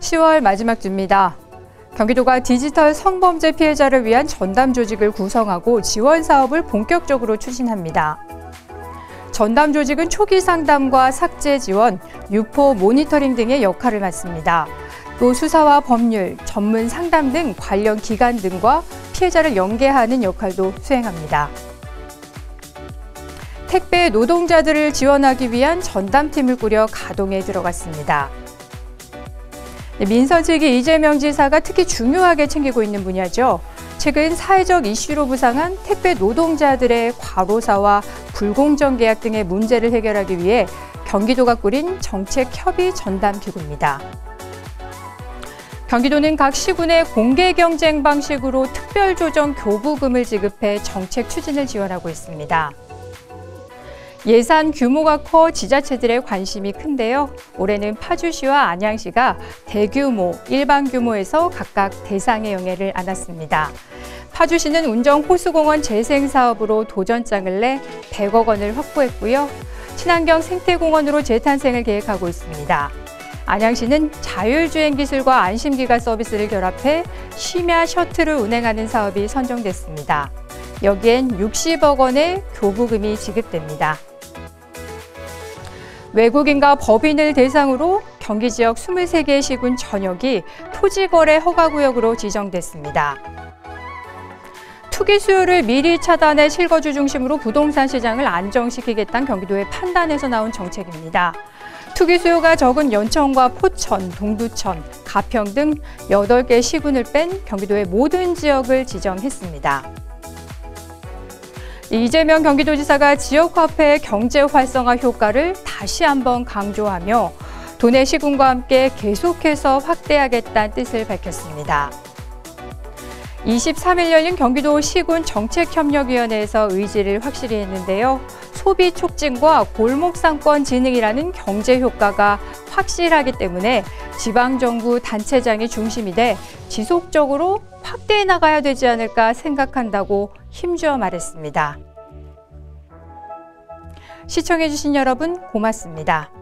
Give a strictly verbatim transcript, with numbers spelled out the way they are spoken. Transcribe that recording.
시월 마지막 주입니다. 경기도가 디지털 성범죄 피해자를 위한 전담 조직을 구성하고 지원 사업을 본격적으로 추진합니다. 전담 조직은 초기 상담과 삭제 지원, 유포 모니터링 등의 역할을 맡습니다. 또 수사와 법률, 전문 상담 등 관련 기관 등과 피해자를 연계하는 역할도 수행합니다. 택배 노동자들을 지원하기 위한 전담팀을 꾸려 가동에 들어갔습니다. 민선 측이 이재명 지사가 특히 중요하게 챙기고 있는 분야죠. 최근 사회적 이슈로 부상한 택배 노동자들의 과로사와 불공정 계약 등의 문제를 해결하기 위해 경기도가 꾸린 정책협의 전담기구입니다. 경기도는 각 시군에 공개 경쟁 방식으로 특별조정 교부금을 지급해 정책 추진을 지원하고 있습니다. 예산 규모가 커 지자체들의 관심이 큰데요. 올해는 파주시와 안양시가 대규모, 일반 규모에서 각각 대상의 영예를 안았습니다. 파주시는 운정 호수공원 재생 사업으로 도전장을 내 백억 원을 확보했고요. 친환경 생태공원으로 재탄생을 계획하고 있습니다. 안양시는 자율주행 기술과 안심기가 서비스를 결합해 심야 셔틀을 운행하는 사업이 선정됐습니다. 여기엔 육십억 원의 교부금이 지급됩니다. 외국인과 법인을 대상으로 경기 지역 이십세 개 시군 전역이 토지거래 허가구역으로 지정됐습니다. 투기 수요를 미리 차단해 실거주 중심으로 부동산 시장을 안정시키겠다는 경기도의 판단에서 나온 정책입니다. 투기 수요가 적은 연천과 포천, 동두천, 가평 등 여덟 개 시군을 뺀 경기도의 모든 지역을 지정했습니다. 이재명 경기도지사가 지역화폐 경제 활성화 효과를 다시 한번 강조하며 도내 시군과 함께 계속해서 확대하겠다는 뜻을 밝혔습니다. 이십삼 일 열린 경기도 시군 정책협력위원회에서 의지를 확실히 했는데요. 소비 촉진과 골목상권 진흥이라는 경제 효과가 확실하기 때문에 지방정부 단체장이 중심이 돼 지속적으로 확대해 나가야 되지 않을까 생각한다고 힘주어 말했습니다. 시청해주신 여러분 고맙습니다.